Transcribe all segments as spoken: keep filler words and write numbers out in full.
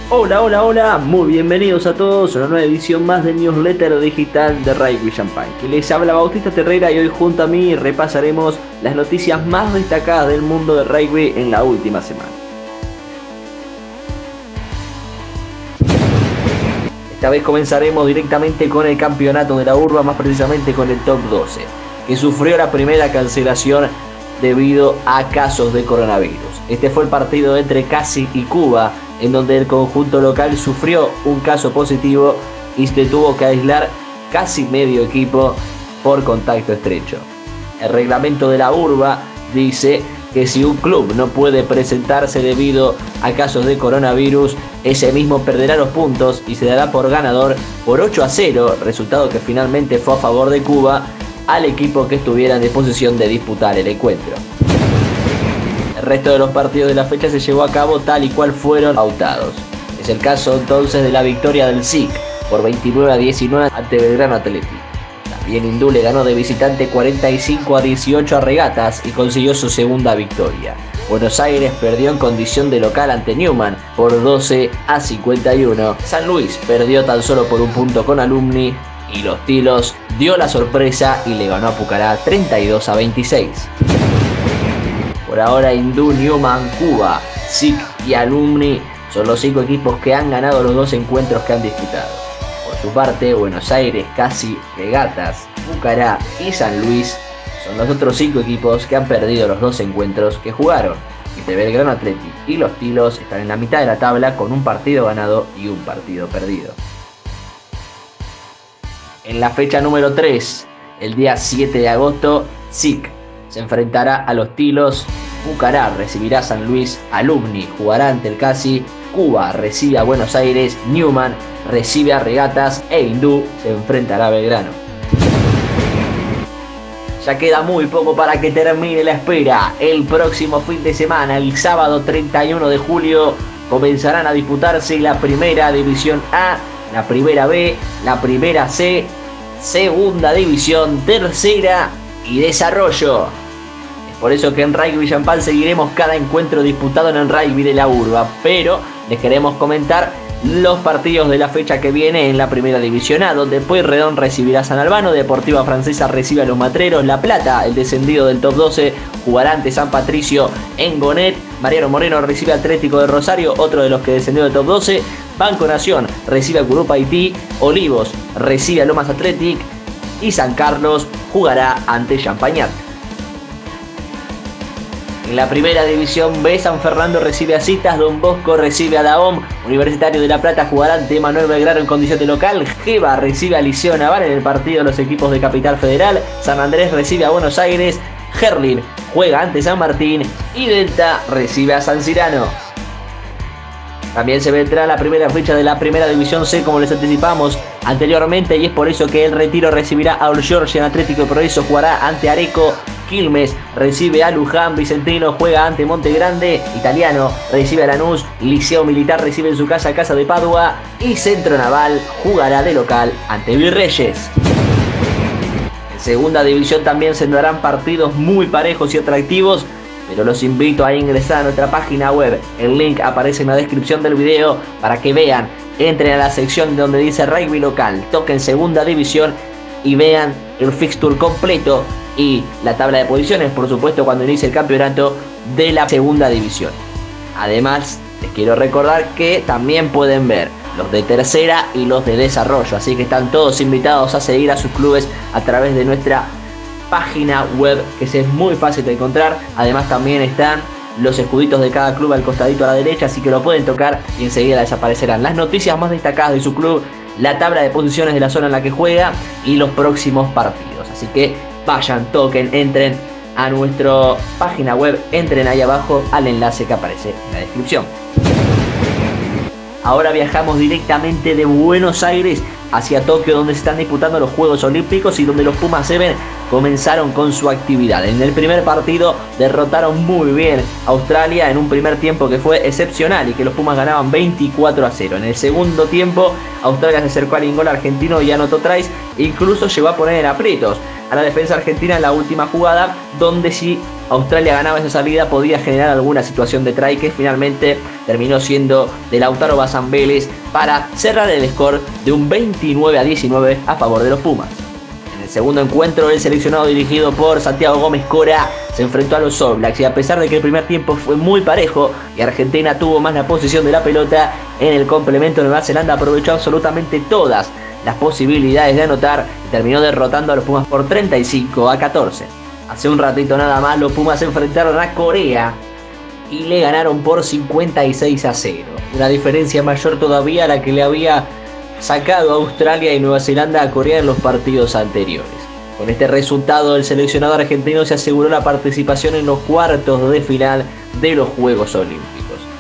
Hola, hola, hola, muy bienvenidos a todos a una nueva edición más del newsletter digital de Rugby Champagne. Que les habla Bautista Terrera y hoy junto a mí repasaremos las noticias más destacadas del mundo del rugby en la última semana. Esta vez comenzaremos directamente con el campeonato de la urba, más precisamente con el top doce, que sufrió la primera cancelación debido a casos de coronavirus. Este fue el partido entre Casi y Cuba, en donde el conjunto local sufrió un caso positivo y se tuvo que aislar casi medio equipo por contacto estrecho. El reglamento de la urba dice que si un club no puede presentarse debido a casos de coronavirus, ese mismo perderá los puntos y se dará por ganador por ocho a cero, resultado que finalmente fue a favor de Cuba, al equipo que estuviera en disposición de disputar el encuentro. El resto de los partidos de la fecha se llevó a cabo tal y cual fueron pautados. Es el caso entonces de la victoria del S I C por veintinueve a diecinueve ante Belgrano Athletic. También Hindú le ganó de visitante cuarenta y cinco a dieciocho a Regatas y consiguió su segunda victoria. Buenos Aires perdió en condición de local ante Newman por doce a cincuenta y uno. San Luis perdió tan solo por un punto con Alumni y Los Tilos dio la sorpresa y le ganó a Pucará treinta y dos a veintiséis. Por ahora Hindú, Newman, Cuba, S I C y Alumni son los cinco equipos que han ganado los dos encuentros que han disputado. Por su parte, Buenos Aires, Casi, Regatas, Pucará y San Luis son los otros cinco equipos que han perdido los dos encuentros que jugaron. Y Belgrano Athletic y Los Tilos están en la mitad de la tabla con un partido ganado y un partido perdido. En la fecha número tres, el día siete de agosto, S I C se enfrentará a Los Tilos, Pucará recibirá a San Luis, Alumni jugará ante el Casi, Cuba recibe a Buenos Aires, Newman recibe a Regatas e Hindú se enfrentará a Belgrano. Ya queda muy poco para que termine la espera. El próximo fin de semana, el sábado treinta y uno de julio, comenzarán a disputarse la primera división A, la primera B, la primera C, segunda división, tercera y desarrollo. Es por eso que en Rugby Champagne seguiremos cada encuentro disputado en el rugby de la urba, pero les queremos comentar los partidos de la fecha que viene en la primera división A, donde Pueyrredón recibirá a San Albano, Deportiva Francesa recibe a Los Matreros, La Plata, el descendido del top doce, jugará ante San Patricio en Gonet, Mariano Moreno recibe a Atlético de Rosario, otro de los que descendió del top doce, Banco Nación recibe a Curupa Haití, Olivos recibe a Lomas Athletic y San Carlos jugará ante Champagnat. En la primera división B, San Fernando recibe a Citas, Don Bosco recibe a Dahom, Universitario de La Plata jugará ante Manuel Belgrano en condición de local, Geva recibe a Liceo Naval en el partido de los equipos de Capital Federal, San Andrés recibe a Buenos Aires, Herlin juega ante San Martín y Delta recibe a San Cirano. También se vendrá la primera fecha de la primera división C, como les anticipamos anteriormente, y es por eso que el Retiro recibirá a Old Georgia, Atlético de Progreso jugará ante Areco, Quilmes recibe a Luján, Vicentino juega ante Monte Grande, Italiano recibe a Lanús, Liceo Militar recibe en su casa a Casa de Padua y Centro Naval jugará de local ante Virreyes. En segunda división también se darán partidos muy parejos y atractivos, pero los invito a ingresar a nuestra página web. El link aparece en la descripción del video para que vean, entren a la sección donde dice Rugby Local, toquen segunda división y vean el fixture completo y la tabla de posiciones, por supuesto, cuando inicie el campeonato de la segunda división. Además, les quiero recordar que también pueden ver los de tercera y los de desarrollo, así que están todos invitados a seguir a sus clubes a través de nuestra página web, que es muy fácil de encontrar. Además también están los escuditos de cada club al costadito a la derecha, así que lo pueden tocar y enseguida desaparecerán las noticias más destacadas de su club, la tabla de posiciones de la zona en la que juega y los próximos partidos. Así que vayan, toquen, entren a nuestra página web, entren ahí abajo al enlace que aparece en la descripción. Ahora viajamos directamente de Buenos Aires hacia Tokio, donde se están disputando los Juegos Olímpicos y donde los Pumas Seven comenzaron con su actividad. En el primer partido derrotaron muy bien a Australia en un primer tiempo que fue excepcional y que los Pumas ganaban veinticuatro a cero. En el segundo tiempo Australia se acercó al ingol argentino y anotó tries e incluso llegó a poner en aprietos a la defensa argentina en la última jugada, donde sí Australia ganaba esa salida podía generar alguna situación de try, que finalmente terminó siendo de Lautaro Bazán Vélez para cerrar el score de un veintinueve a diecinueve a favor de los Pumas. En el segundo encuentro, el seleccionado dirigido por Santiago Gómez Cora se enfrentó a los All Blacks, y a pesar de que el primer tiempo fue muy parejo y Argentina tuvo más la posesión de la pelota, en el complemento Nueva Zelanda aprovechó absolutamente todas las posibilidades de anotar y terminó derrotando a los Pumas por treinta y cinco a catorce. Hace un ratito nada más los Pumas se enfrentaron a Corea y le ganaron por cincuenta y seis a cero. Una diferencia mayor todavía a la que le había sacado a Australia y Nueva Zelanda a Corea en los partidos anteriores. Con este resultado, el seleccionado argentino se aseguró la participación en los cuartos de final de los Juegos Olímpicos.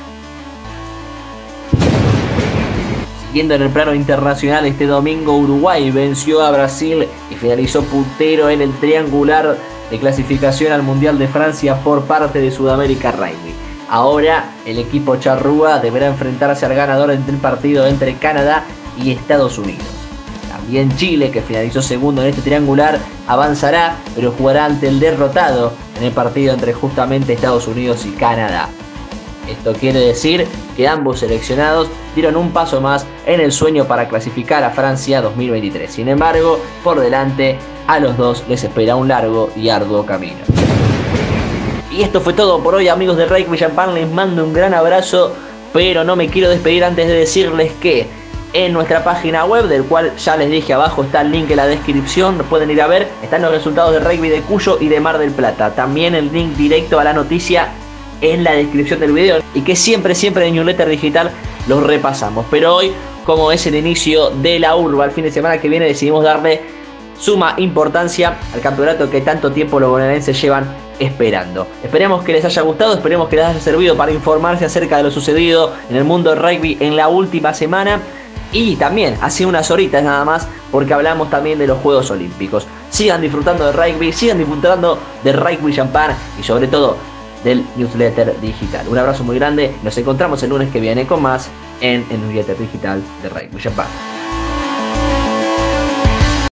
Siguiendo en el plano internacional, este domingo Uruguay venció a Brasil y finalizó puntero en el triangular de clasificación al Mundial de Francia por parte de Sudamérica Rugby. Ahora el equipo charrúa deberá enfrentarse al ganador entre el partido entre Canadá y Estados Unidos. También Chile, que finalizó segundo en este triangular, avanzará, pero jugará ante el derrotado en el partido entre justamente Estados Unidos y Canadá. Esto quiere decir que ambos seleccionados dieron un paso más en el sueño para clasificar a Francia dos mil veintitrés. Sin embargo, por delante a los dos les espera un largo y arduo camino. Y esto fue todo por hoy, amigos de Rugby Champagne. Les mando un gran abrazo, pero no me quiero despedir antes de decirles que en nuestra página web, del cual ya les dije abajo está el link en la descripción, pueden ir a ver, están los resultados de rugby de Cuyo y de Mar del Plata. También el link directo a la noticia en la descripción del video, y que siempre, siempre en Newsletter Digital los repasamos. Pero hoy, como es el inicio de la urba, el fin de semana que viene decidimos darle suma importancia al campeonato que tanto tiempo los bonaerenses llevan esperando. Esperemos que les haya gustado, esperemos que les haya servido para informarse acerca de lo sucedido en el mundo del rugby en la última semana. Y también hace unas horitas nada más, porque hablamos también de los Juegos Olímpicos. Sigan disfrutando de rugby, sigan disfrutando de Rugby Champagne y sobre todo del Newsletter Digital. Un abrazo muy grande, nos encontramos el lunes que viene con más en el Newsletter Digital de Rugby Champagne.